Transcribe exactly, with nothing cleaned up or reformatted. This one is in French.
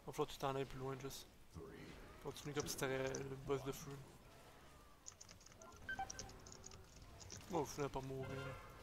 Va falloir que tu t'en ailles plus loin, juste. Continue comme si t'avais le boss de feu. Bon, vous finissez par mourir. Là.